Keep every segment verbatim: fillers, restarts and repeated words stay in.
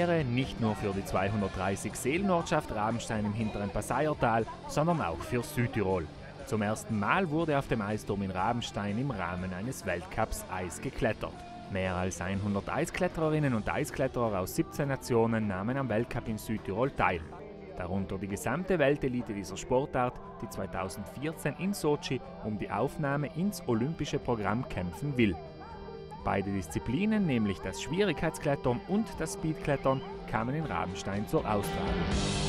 Premiere nicht nur für die zweihundertdreißig Seelenortschaft Rabenstein im hinteren Passaiertal, sondern auch für Südtirol. Zum ersten Mal wurde auf dem Eisturm in Rabenstein im Rahmen eines Weltcups Eis geklettert. Mehr als hundert Eisklettererinnen und Eiskletterer aus siebzehn Nationen nahmen am Weltcup in Südtirol teil. Darunter die gesamte Weltelite dieser Sportart, die zweitausendvierzehn in Sotschi um die Aufnahme ins olympische Programm kämpfen will. Beide Disziplinen, nämlich das Schwierigkeitsklettern und das Speedklettern, kamen in Rabenstein zur Austragung.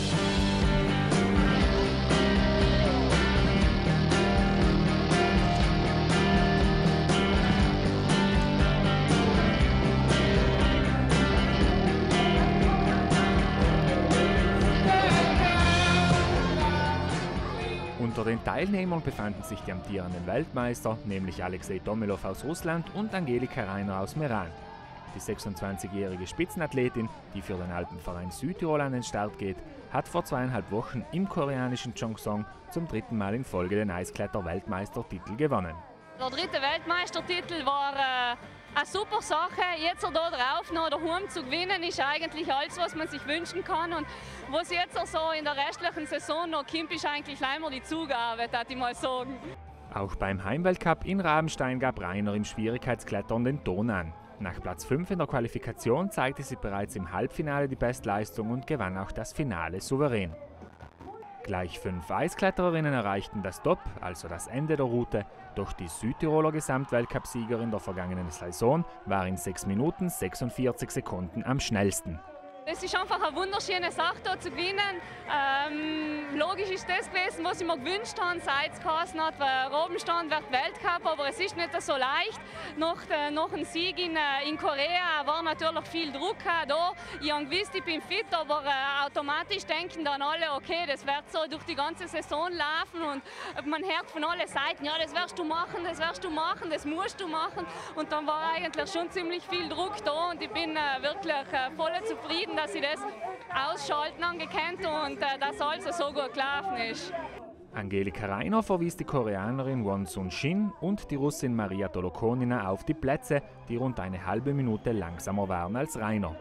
Unter den Teilnehmern befanden sich die amtierenden Weltmeister, nämlich Alexei Tomilov aus Russland und Angelika Rainer aus Meran. Die sechsundzwanzigjährige Spitzenathletin, die für den Alpenverein Südtirol an den Start geht, hat vor zweieinhalb Wochen im koreanischen Cheongsong zum dritten Mal in Folge den Eiskletter-Weltmeistertitel gewonnen. Der dritte Weltmeistertitel war äh, eine super Sache. Jetzt hier drauf noch daheim zu gewinnen, ist eigentlich alles, was man sich wünschen kann. Und was jetzt so in der restlichen Saison noch kommt, ist eigentlich leider die Zugabe, würde ich mal sagen. Auch beim Heimweltcup in Rabenstein gab Rainer im Schwierigkeitsklettern den Ton an. Nach Platz fünf in der Qualifikation zeigte sie bereits im Halbfinale die Bestleistung und gewann auch das Finale souverän. Gleich fünf Eisklettererinnen erreichten das Top, also das Ende der Route, doch die Südtiroler Gesamtweltcup-Siegerin der vergangenen Saison war in sechs Minuten sechsundvierzig Sekunden am schnellsten. Es ist einfach eine wunderschöne Sache, hier zu gewinnen. Ähm, logisch ist das gewesen, was ich mir gewünscht habe, seit es geheißen hat, weil Rabenstein wird Weltcup, aber es ist nicht so leicht. Nach, de, nach dem Sieg in, in Korea war natürlich viel Druck da. Ich habe gewusst, ich bin fit, aber äh, automatisch denken dann alle, okay, das wird so durch die ganze Saison laufen und man hört von allen Seiten, ja, das wirst du machen, das wirst du machen, das musst du machen. Und dann war eigentlich schon ziemlich viel Druck da und ich bin äh, wirklich äh, voll zufrieden, dass ich das ausschalten angekannt und äh, dass alles so gut gelaufen ist. Angelika Rainer verwies die Koreanerin Won Sun-shin und die Russin Maria Tolokonina auf die Plätze, die rund eine halbe Minute langsamer waren als Rainer.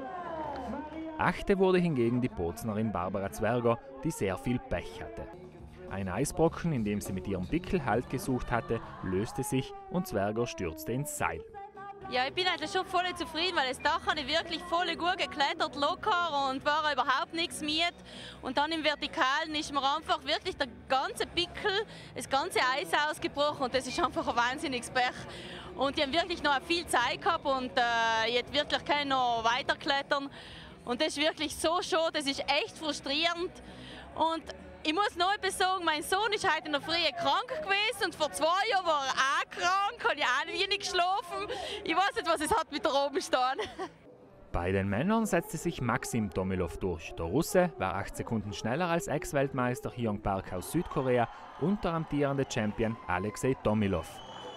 Achte wurde hingegen die Boznerin Barbara Zwerger, die sehr viel Pech hatte. Ein Eisbrocken, in dem sie mit ihrem Pickel Halt gesucht hatte, löste sich und Zwerger stürzte ins Seil. Ja, ich bin eigentlich schon voll zufrieden, weil das Dach habe ich wirklich voll gut geklettert, locker und war überhaupt nichts mit. Und dann im Vertikalen ist mir einfach wirklich der ganze Pickel, das ganze Eis ausgebrochen und das ist einfach ein wahnsinniges Pech. Und ich habe wirklich noch viel Zeit gehabt und äh, jetzt wirklich kann ich noch weiterklettern. Und das ist wirklich so schade, das ist echt frustrierend. Und ich muss noch etwas sagen, mein Sohn ist heute in der Früh krank gewesen und vor zwei Jahren war er auch krank, habe ich auch wenig geschlafen. Ich weiß nicht, was es hat mit der Rabenstein. Bei den Männern setzte sich Maxim Tomilov durch. Der Russe war acht Sekunden schneller als Ex-Weltmeister Hyung Park aus Südkorea und der amtierende Champion Alexei Tomilov.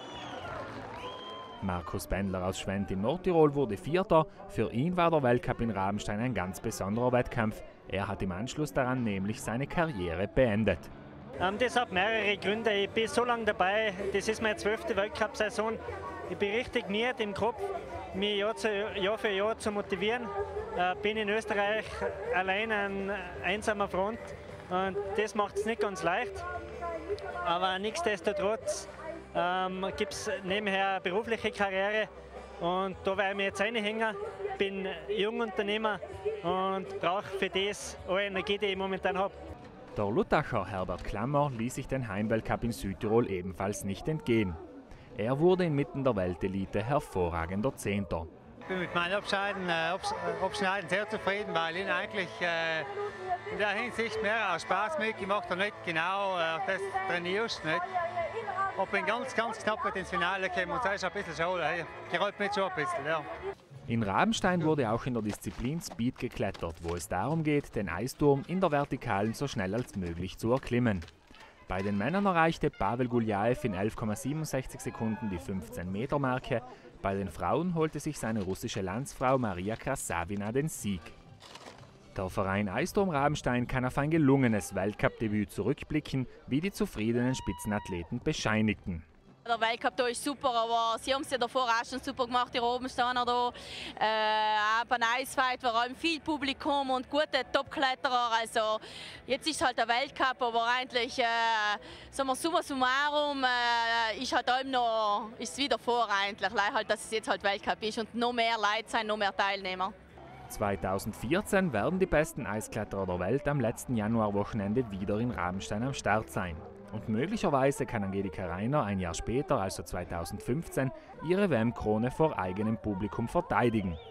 Markus Bendler aus Schwendt in Nordtirol wurde Vierter. Für ihn war der Weltcup in Rabenstein ein ganz besonderer Wettkampf. Er hat im Anschluss daran nämlich seine Karriere beendet. Ähm, das hat mehrere Gründe. Ich bin so lange dabei, das ist meine zwölfte Weltcup-Saison. Ich bin richtig müde im Kopf, mich Jahr, zu, Jahr für Jahr zu motivieren. Äh, bin in Österreich allein an einsamer Front und das macht es nicht ganz leicht. Aber nichtsdestotrotz ähm, gibt es nebenher eine berufliche Karriere und da werde ich mich jetzt reinhängen. Ich bin Jungunternehmer und brauche für das alle Energie, die ich momentan habe. Der Luttacher Herbert Klammer ließ sich den Heimweltcup in Südtirol ebenfalls nicht entgehen. Er wurde inmitten der Weltelite hervorragender Zehnter. Ich bin mit meinen Abschneiden, äh, Abschneiden sehr zufrieden, weil ich eigentlich äh, in der Hinsicht mehr aus Spaß mitgemacht habe, nicht genau äh, das trainierst. Nicht. Ich bin ganz, ganz knapp mit ins Finale gekommen und das ist ein bisschen schade. Ich rollt mich schon ein bisschen, ja. In Rabenstein wurde auch in der Disziplin Speed geklettert, wo es darum geht, den Eisturm in der Vertikalen so schnell als möglich zu erklimmen. Bei den Männern erreichte Pavel Guljaev in elf Komma siebenundsechzig Sekunden die fünfzehn Meter Marke. Bei den Frauen holte sich seine russische Landsfrau Maria Krasavina den Sieg. Der Verein Eisturm Rabenstein kann auf ein gelungenes Weltcup-Debüt zurückblicken, wie die zufriedenen Spitzenathleten bescheinigten. Der Weltcup hier ist super, aber sie haben es ja davor auch schon super gemacht, die Rabensteiner hier. Äh, auch beim Eisfight war auch viel Publikum und gute Top-Kletterer. Also jetzt ist halt der Weltcup, aber eigentlich, äh, sagen wir summa summarum, äh, ist halt allem noch, ist es wieder vor eigentlich, leider halt, dass es jetzt halt Weltcup ist und noch mehr Leute sein, noch mehr Teilnehmer. zweitausendvierzehn werden die besten Eiskletterer der Welt am letzten Januarwochenende wieder in Rabenstein am Start sein. Und möglicherweise kann Angelika Rainer ein Jahr später, also zweitausendfünfzehn, ihre W M-Krone vor eigenem Publikum verteidigen.